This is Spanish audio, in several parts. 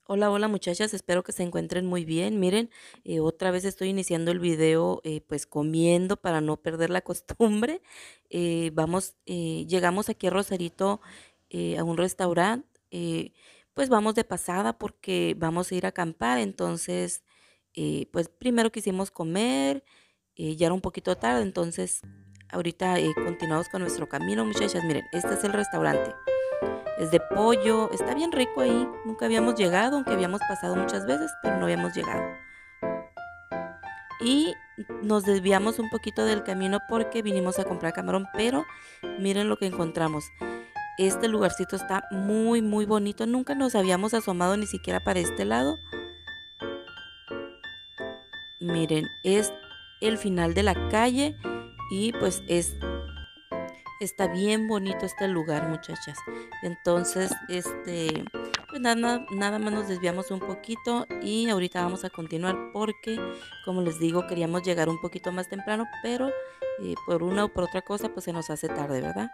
Hola, hola muchachas, espero que se encuentren muy bien. Miren, otra vez estoy iniciando el video pues comiendo para no perder la costumbre. Llegamos aquí a Rosarito a un restaurante, pues vamos de pasada porque vamos a ir a acampar. Entonces, pues primero quisimos comer, ya era un poquito tarde, entonces ahorita continuamos con nuestro camino muchachas. Miren, este es el restaurante. Es de pollo, está bien rico ahí. Nunca habíamos llegado, aunque habíamos pasado muchas veces, pero no habíamos llegado. Y nos desviamos un poquito del camino porque vinimos a comprar camarón, pero miren lo que encontramos. Este lugarcito está muy, muy bonito. Nunca nos habíamos asomado ni siquiera para este lado. Miren, es el final de la calle y pues está bien bonito este lugar, muchachas. Entonces, pues nada más nos desviamos un poquito y ahorita vamos a continuar porque, como les digo, queríamos llegar un poquito más temprano, pero por una o por otra cosa, pues se nos hace tarde, ¿verdad?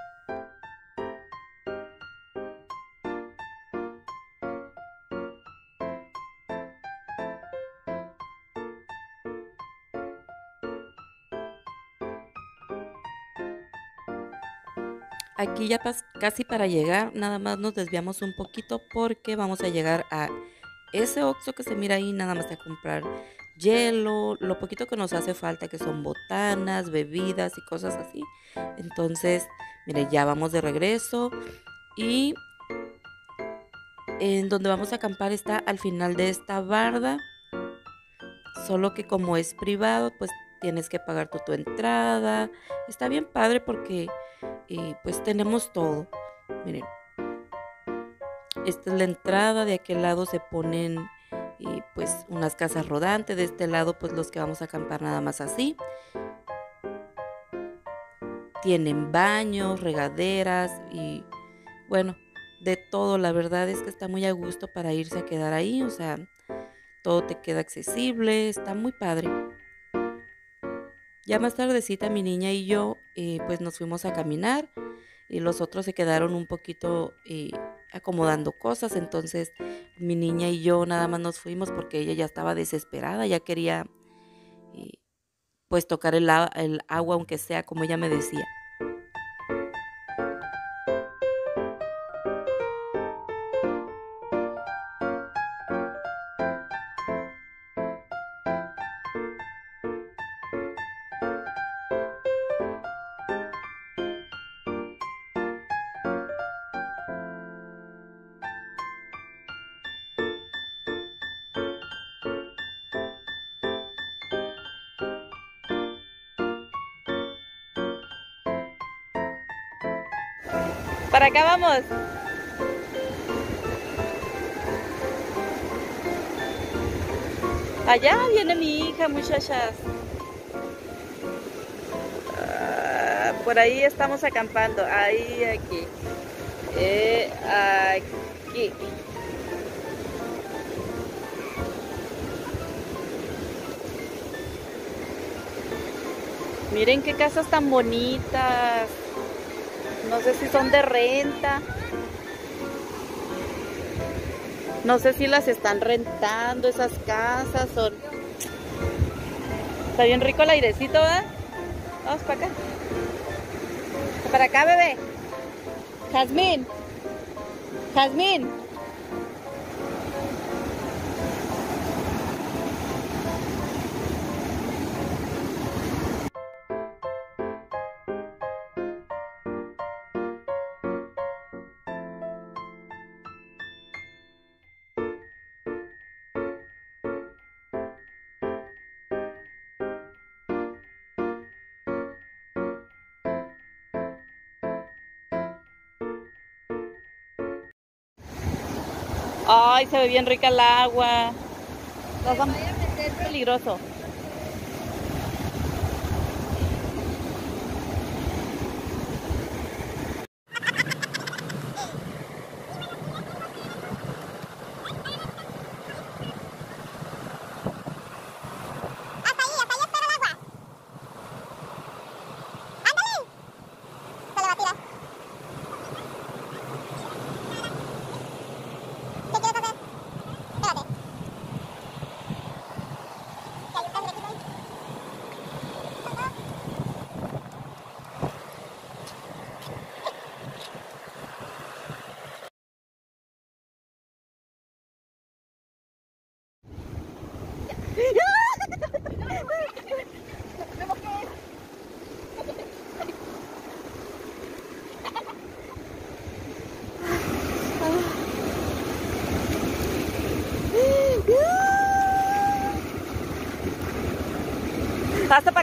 Aquí ya casi para llegar, nada más nos desviamos un poquito porque vamos a llegar a ese Oxxo que se mira ahí, nada más a comprar hielo, lo poquito que nos hace falta que son botanas, bebidas y cosas así. Entonces, mire, ya vamos de regreso y en donde vamos a acampar está al final de esta barda, solo que como es privado, pues tienes que pagar tu entrada. Está bien padre porque pues tenemos todo. Miren, esta es la entrada, de aquel lado se ponen pues unas casas rodantes, de este lado pues los que vamos a acampar nada más así. Tienen baños, regaderas y bueno, de todo. La verdad es que está muy a gusto para irse a quedar ahí, o sea, todo te queda accesible, está muy padre. Ya más tardecita mi niña y yo pues nos fuimos a caminar y los otros se quedaron un poquito acomodando cosas, entonces mi niña y yo nada más nos fuimos porque ella ya estaba desesperada, ya quería eh, pues tocar el agua aunque sea como ella me decía. Para acá vamos. Allá viene mi hija, muchachas. Por ahí estamos acampando. Ahí, aquí. Aquí. Miren qué casas tan bonitas. No sé si son de renta. No sé si las están rentando esas casas. Está bien rico el airecito, ¿verdad? Vamos para acá. Para acá, bebé. Jazmín. Jazmín. Ay, se ve bien rica el agua. Nos vamos a meter peligroso.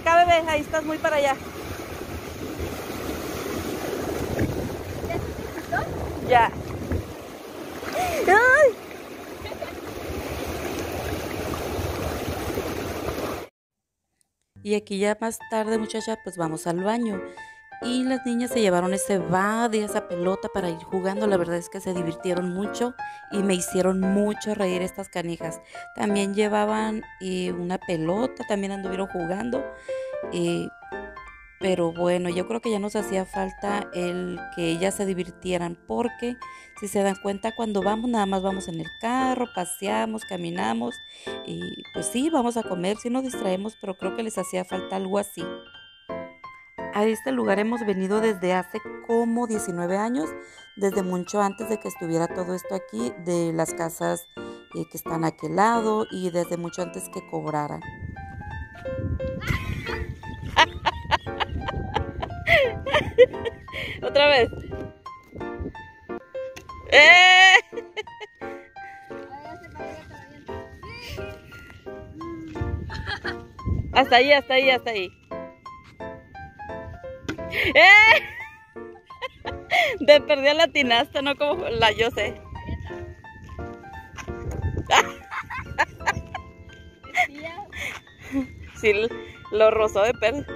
acá, bebé, ahí estás muy para allá. Ya. ¡Ay! Y aquí ya más tarde, muchacha, pues vamos al baño. Y las niñas se llevaron ese bad y esa pelota para ir jugando. La verdad es que se divirtieron mucho y me hicieron mucho reír estas canijas. También llevaban una pelota, también anduvieron jugando. eh, pero bueno, yo creo que ya nos hacía falta el que ellas se divirtieran porque si se dan cuenta cuando vamos nada más vamos en el carro, paseamos, caminamos y pues sí, vamos a comer, sí nos distraemos, pero creo que les hacía falta algo así. A este lugar hemos venido desde hace como 19 años, desde mucho antes de que estuviera todo esto aquí, de las casas que están a aquel lado y desde mucho antes que cobraran. Otra vez. ¡Eh! Hasta ahí, hasta ahí, hasta ahí. ¡Eh! De perdida latinaste, no como la yo sé. Sí, lo rozó de perder.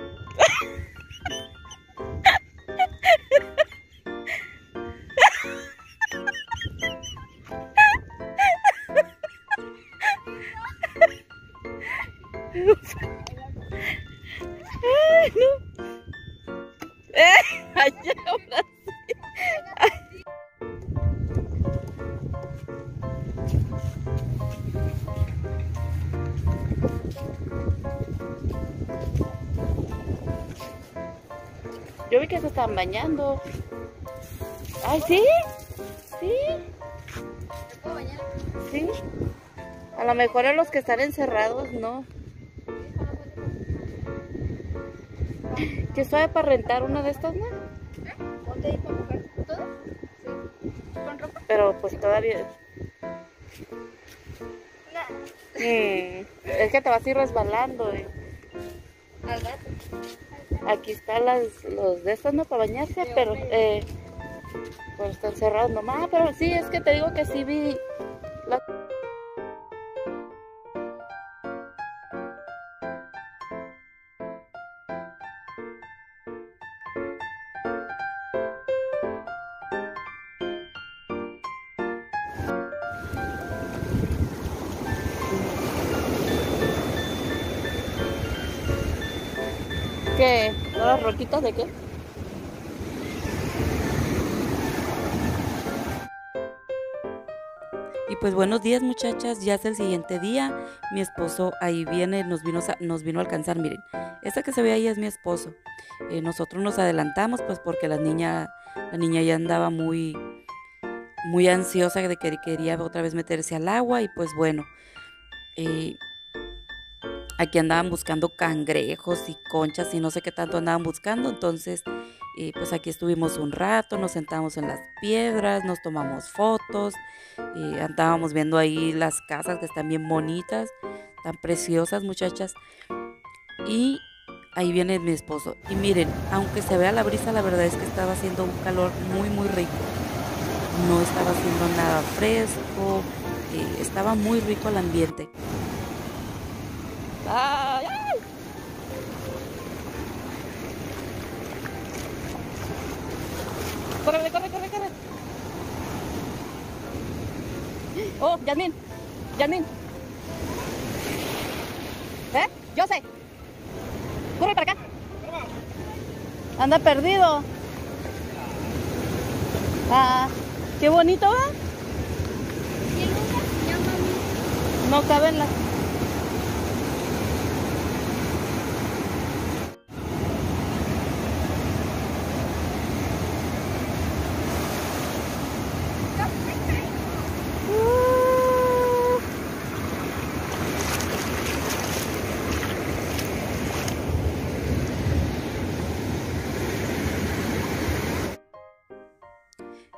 Ay, no. Ay, ahora sí. Ay. Yo vi que se estaban bañando. Ay, ¿sí? ¿Sí? ¿Me puedo bañar? Sí. A lo mejor a los que están encerrados, no. ¿Qué sabe para rentar una de estas, no? ¿Ponte ahí para mojar todo? Sí. ¿Con ropa? Pero pues todavía... No. Es que te vas a ir resbalando. Al gato. Aquí están los de estos, ¿no? Para bañarse, pero pues están cerrados nomás. Pero sí, es que te digo que sí vi... ¿Qué? ¿Las roquitas de qué? Y pues buenos días, muchachas, ya es el siguiente día. Mi esposo ahí viene, nos vino a alcanzar. Miren, esta que se ve ahí es mi esposo. Nosotros nos adelantamos pues porque la niña ya andaba muy ansiosa de que quería otra vez meterse al agua y pues bueno, eh, aquí andaban buscando cangrejos y conchas y no sé qué tanto andaban buscando. Entonces, pues aquí estuvimos un rato, nos sentamos en las piedras, nos tomamos fotos, andábamos viendo ahí las casas que están bien bonitas, tan preciosas, muchachas. Y ahí viene mi esposo. Y miren, aunque se vea la brisa, la verdad es que estaba haciendo un calor muy rico. No estaba haciendo nada fresco, estaba muy rico el ambiente. ¡Ay, ay! ¡Corre, corre, corre, corre! ¡Oh, Yasmín! ¡Yasmín! Yo sé. ¡Corre para acá! ¡Anda perdido! ¡Ah! ¡Qué bonito, va! ¿Qué lugar se llama? No cabe en la...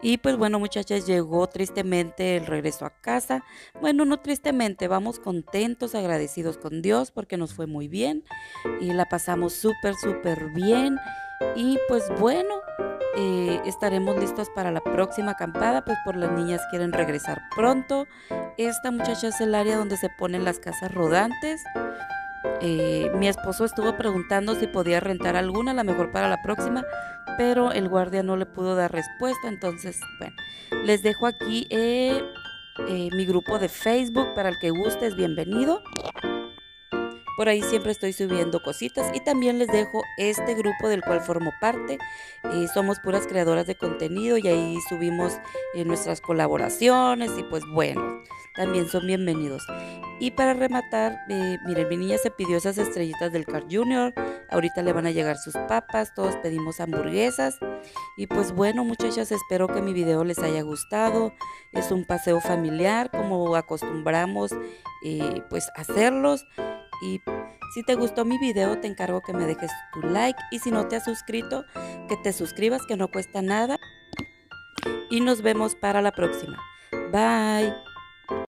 Y pues bueno, muchachas, llegó tristemente el regreso a casa. Bueno, no tristemente, vamos contentos, agradecidos con Dios porque nos fue muy bien y la pasamos súper, súper bien. Y pues bueno, estaremos listos para la próxima acampada, pues por las niñas quieren regresar pronto. Esta muchacha es el área donde se ponen las casas rodantes. Mi esposo estuvo preguntando si podía rentar alguna, a lo mejor para la próxima, pero el guardia no le pudo dar respuesta. Entonces, bueno, les dejo aquí mi grupo de Facebook para el que guste, es bienvenido. Por ahí siempre estoy subiendo cositas y también les dejo este grupo del cual formo parte. Somos puras creadoras de contenido y ahí subimos nuestras colaboraciones y pues bueno, también son bienvenidos. Y para rematar, miren, mi niña se pidió esas estrellitas del Carl Jr. Ahorita le van a llegar sus papas, todos pedimos hamburguesas. Y pues bueno, muchachas, espero que mi video les haya gustado. Es un paseo familiar como acostumbramos pues hacerlos. Y si te gustó mi video, te encargo que me dejes tu like. Y si no te has suscrito, que te suscribas, que no cuesta nada. Y nos vemos para la próxima. Bye.